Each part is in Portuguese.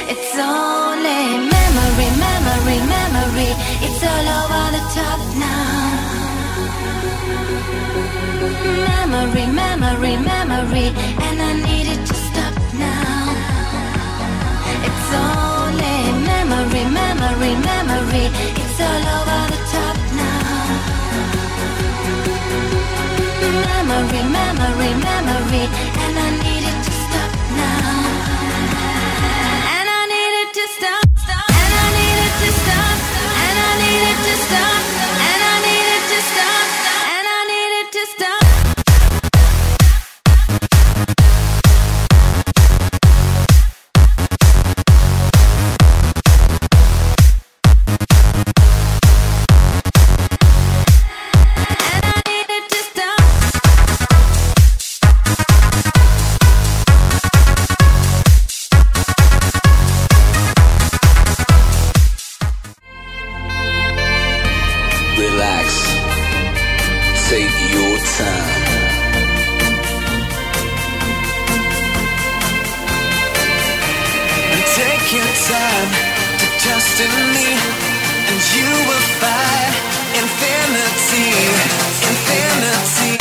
It's only memory, memory, memory. It's all over the top now. Memory, memory, memory. And I need it to stop now. It's only memory, memory, memory. It's all over the top now. Memory, memory, memory. And I need it to stop now. And I need it to stop. And I need it to stop. And I need it to stop. And I need it to stop. And I need it to stop. Relax, take your time. And take your time to trust in me, and you will find infinity, infinity.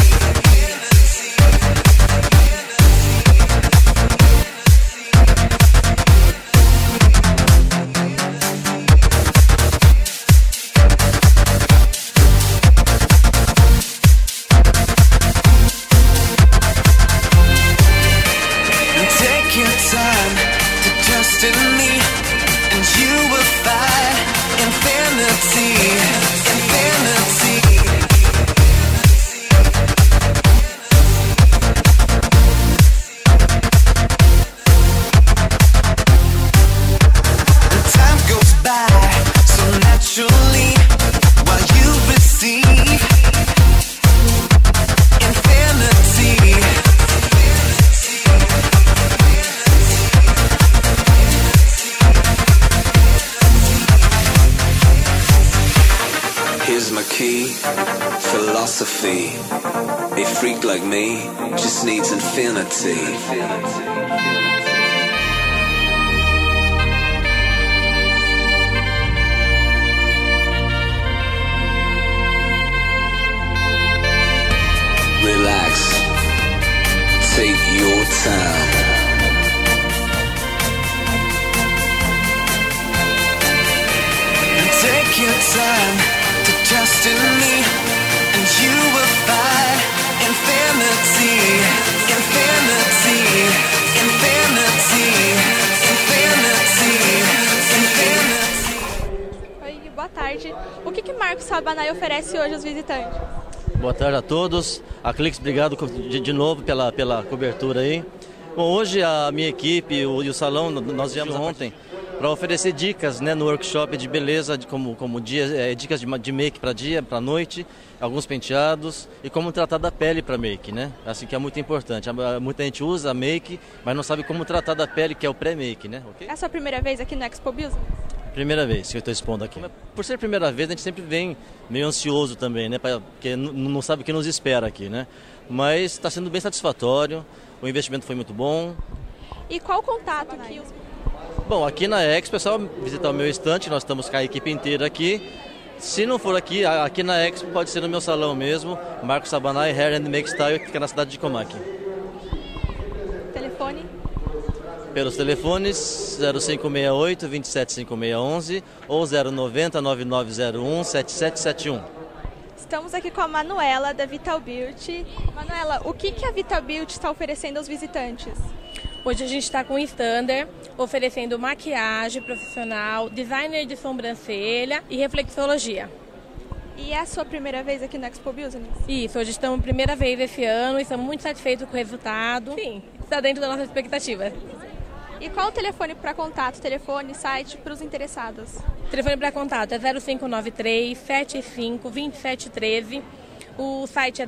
Here's my key, philosophy. A freak like me just needs infinity. Relax, take your time. And take your time to trust in me, and you will find infinity, infinity, infinity, infinity, infinity. Oi, boa tarde. O que Marcos Rabanai oferece hoje aos visitantes? Boa tarde a todos. A Clix, obrigado de novo pela cobertura aí. Bom, hoje a minha equipe e o salão, nós viemos ontem para oferecer dicas, né, no workshop de beleza, como dicas de make para dia, para noite, alguns penteados e como tratar da pele para make, né? Assim que é muito importante. Muita gente usa make, mas não sabe como tratar da pele, que é o pré-make, né? Okay? É a sua primeira vez aqui no Expo Business? Primeira vez que eu estou expondo aqui. Por ser a primeira vez, a gente sempre vem meio ansioso também, né? Porque não sabe o que nos espera aqui, né? Mas está sendo bem satisfatório, o investimento foi muito bom. E qual o contato aqui? Bom, aqui na Expo é só visitar o meu estante, nós estamos com a equipe inteira aqui. Se não for aqui na Expo pode ser no meu salão mesmo, Marcos Rabanai Hair and Make Style, que fica na cidade de Comac. Telefone? Pelos telefones 0568 275611 ou 090 9901 7771. Estamos aqui com a Manuela da Vital Beauty. Manuela, o que a Vital Beauty está oferecendo aos visitantes? Hoje a gente está com o Stander, oferecendo maquiagem profissional, designer de sobrancelha e reflexologia. E é a sua primeira vez aqui no Expo Business? Isso, hoje estamos primeira vez esse ano e estamos muito satisfeitos com o resultado. Sim, está dentro da nossa expectativa. E qual o telefone para contato, telefone, site para os interessados? O telefone para contato é 0593 75 2713. O site é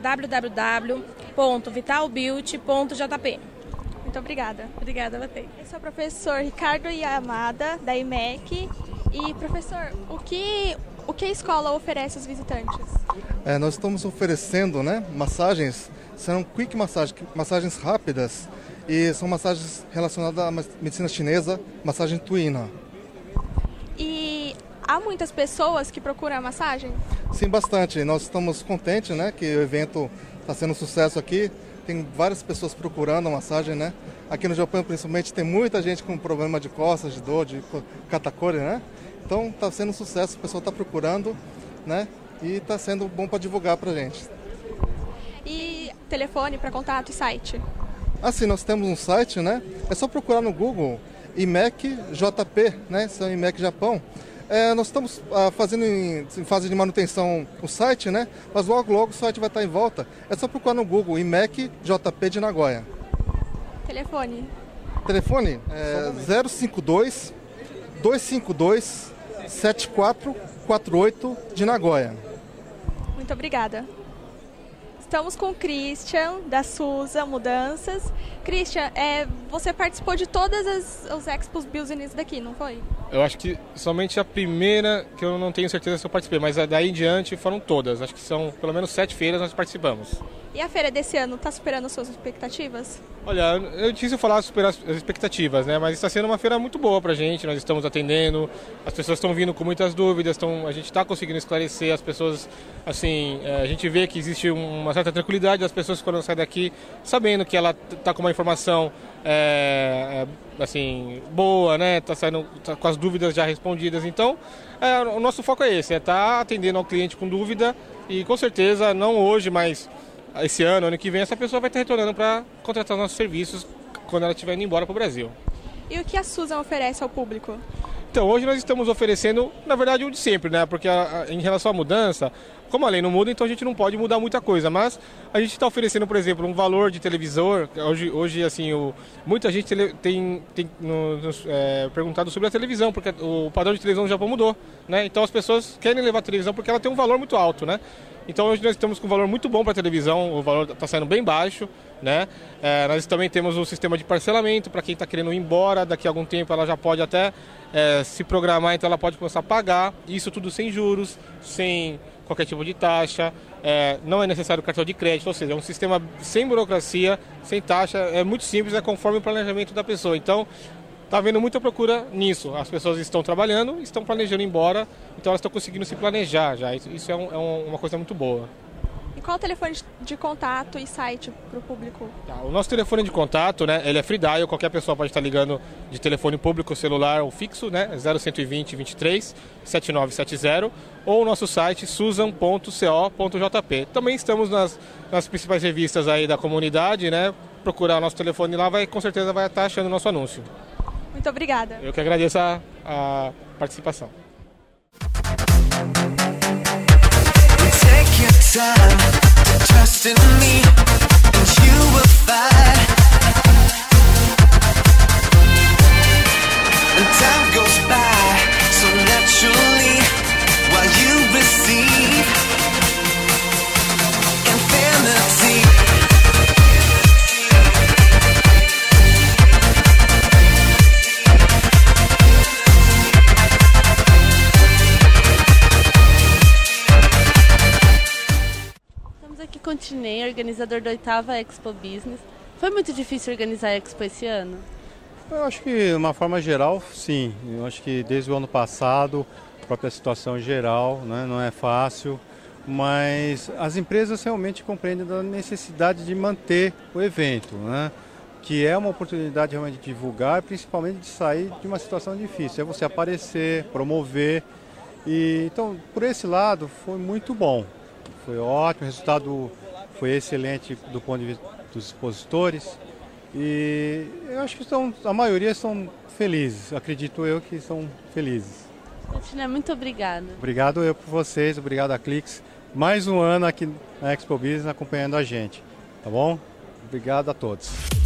www.vitalbeauty.jp. Muito obrigada. Obrigada a você. Eu sou o professor Ricardo Yamada, da IMEC. E, professor, o que a escola oferece aos visitantes? Nós estamos oferecendo, né, massagens, são quick massagens rápidas e são massagens relacionadas à medicina chinesa, massagem tuína. E há muitas pessoas que procuram a massagem? Sim, bastante. Nós estamos contentes, né, que o evento está sendo um sucesso aqui. Tem várias pessoas procurando a massagem, né? Aqui no Japão, principalmente, tem muita gente com problema de costas, de dor, de katakuri, né? Então, está sendo um sucesso, o pessoal está procurando, né? E está sendo bom para divulgar para a gente. E telefone para contato e site? Assim, nós temos um site, né? É só procurar no Google IMEC JP, né? Esse é o IMEC Japão. Nós estamos fazendo em fase de manutenção o site, né? Mas logo o site vai estar em volta. É só procurar no Google IMEC JP de Nagoya. Telefone? Telefone é 052 252 7448 de Nagoya. Muito obrigada. Estamos com o Christian, da Susan Mudanças. Christian, você participou de todas as Expos Business daqui, não foi? Eu acho que somente a primeira, que eu não tenho certeza se eu participei, mas daí em diante foram todas. Acho que são pelo menos 7 feiras nós participamos. E a feira desse ano está superando as suas expectativas? Olha, é difícil falar superar as expectativas, né? Mas está sendo uma feira muito boa pra gente, nós estamos atendendo, as pessoas estão vindo com muitas dúvidas, a gente está conseguindo esclarecer as pessoas, assim, a gente vê que existe uma certa tranquilidade das pessoas quando saem daqui, sabendo que ela está com uma informação assim, boa, né? Tá com as dúvidas já respondidas. Então, o nosso foco é esse, estar atendendo ao cliente com dúvida e com certeza, não hoje, mas esse ano que vem, essa pessoa vai estar retornando para contratar os nossos serviços quando ela estiver indo embora para o Brasil. E o que a Susan oferece ao público? Então, hoje nós estamos oferecendo, na verdade, o de sempre, né? Porque em relação à mudança, como a lei não muda, então a gente não pode mudar muita coisa. Mas a gente está oferecendo, por exemplo, um valor de televisor. Hoje assim, muita gente tem nos perguntado sobre a televisão, porque o padrão de televisão do Japão mudou, né? Então as pessoas querem levar a televisão porque ela tem um valor muito alto, né? Então hoje nós estamos com um valor muito bom para a televisão, o valor está saindo bem baixo, né? Nós também temos um sistema de parcelamento para quem está querendo ir embora, daqui a algum tempo ela já pode até se programar, então ela pode começar a pagar, isso tudo sem juros, sem qualquer tipo de taxa, não é necessário cartão de crédito, ou seja, é um sistema sem burocracia, sem taxa, é muito simples, é conforme o planejamento da pessoa. Então, está havendo muita procura nisso. As pessoas estão trabalhando, estão planejando ir embora, então elas estão conseguindo se planejar já. Isso é uma coisa muito boa. E qual o telefone de contato e site para o público? O nosso telefone de contato, né, ele é free dial, qualquer pessoa pode estar ligando de telefone público, celular ou fixo, né, 0120 23 7970, ou o nosso site susan.co.jp. Também estamos nas principais revistas aí da comunidade, né, procurar o nosso telefone lá, com certeza vai estar achando o nosso anúncio. Muito obrigada. Eu que agradeço a participação. Take your time to trust in me, and you will find. And time goes by so naturally while you receive infinity. Aqui Continei, organizador da 8ª Expo Business. Foi muito difícil organizar a Expo esse ano? Eu acho que, de uma forma geral, sim. Eu acho que desde o ano passado, a própria situação geral, né, não é fácil, mas as empresas realmente compreendem da necessidade de manter o evento, né, que é uma oportunidade realmente de divulgar, principalmente de sair de uma situação difícil. É você aparecer, promover. Então, por esse lado, foi muito bom. Foi ótimo, o resultado foi excelente do ponto de vista dos expositores e eu acho que a maioria estão felizes, acredito eu que estão felizes. Continua, muito obrigada. Obrigado eu por vocês, obrigado a Clix. Mais um ano aqui na Expo Business acompanhando a gente, tá bom? Obrigado a todos.